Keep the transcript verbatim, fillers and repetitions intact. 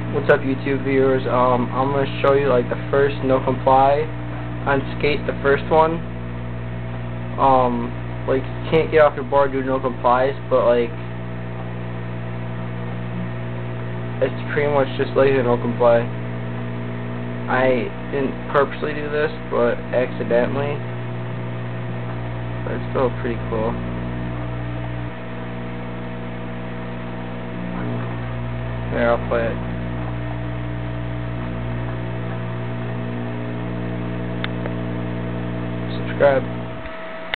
What's up, YouTube viewers? Um, I'm gonna show you like the first no comply on skate, the first one. Um, like you can't get off your board due to no complies, but like it's pretty much just like a no comply. I didn't purposely do this, but accidentally. But it's still pretty cool. Here, I'll play it. Subscribe.